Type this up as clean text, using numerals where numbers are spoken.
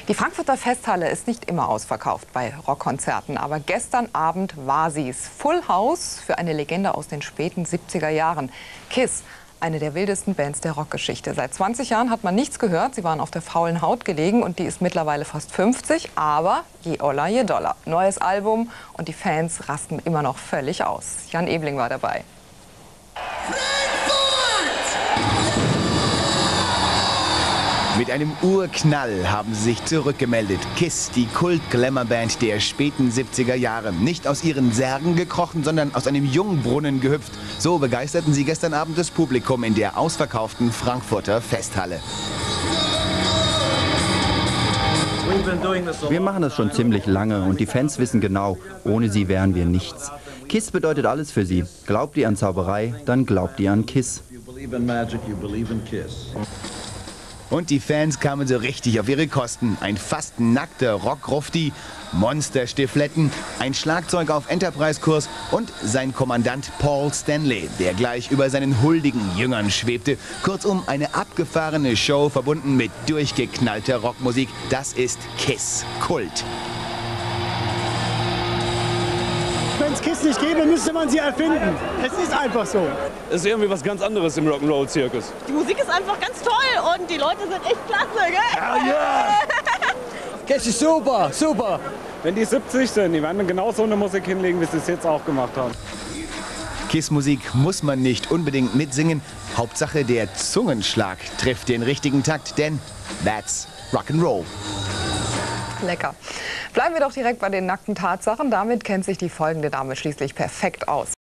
Die Frankfurter Festhalle ist nicht immer ausverkauft bei Rockkonzerten, aber gestern Abend war sie's. Full House für eine Legende aus den späten 70er Jahren. KISS, eine der wildesten Bands der Rockgeschichte. Seit 20 Jahren hat man nichts gehört. Sie waren auf der faulen Haut gelegen und die ist mittlerweile fast 50. Aber je Oller, je Dollar. Neues Album und die Fans rasten immer noch völlig aus. Jan Ebling war dabei. Mit einem Urknall haben sie sich zurückgemeldet. KISS, die Kult-Glamour-Band der späten 70er Jahre. Nicht aus ihren Särgen gekrochen, sondern aus einem Jungbrunnen gehüpft. So begeisterten sie gestern Abend das Publikum in der ausverkauften Frankfurter Festhalle. Wir machen das schon ziemlich lange und die Fans wissen genau, ohne sie wären wir nichts. KISS bedeutet alles für sie. Glaubt ihr an Zauberei, dann glaubt ihr an KISS. Und die Fans kamen so richtig auf ihre Kosten. Ein fast nackter Rockrufti, Monsterstifletten, ein Schlagzeug auf Enterprise-Kurs und sein Kommandant Paul Stanley, der gleich über seinen huldigen Jüngern schwebte. Kurzum, eine abgefahrene Show verbunden mit durchgeknallter Rockmusik. Das ist KISS, Kult. Wenn es KISS nicht gäbe, müsste man sie erfinden. Es ist einfach so. Es ist irgendwie was ganz anderes im Rock'n'Roll-Zirkus. Die Musik ist einfach ganz toll und die Leute sind echt klasse, gell? Ja, ja. KISS ist super, super. Wenn die 70 sind, die werden genau so eine Musik hinlegen, wie sie es jetzt auch gemacht haben. KISS-Musik muss man nicht unbedingt mitsingen. Hauptsache, der Zungenschlag trifft den richtigen Takt, denn that's Rock'n'Roll. Lecker. Bleiben wir doch direkt bei den nackten Tatsachen. Damit kennt sich die folgende Dame schließlich perfekt aus.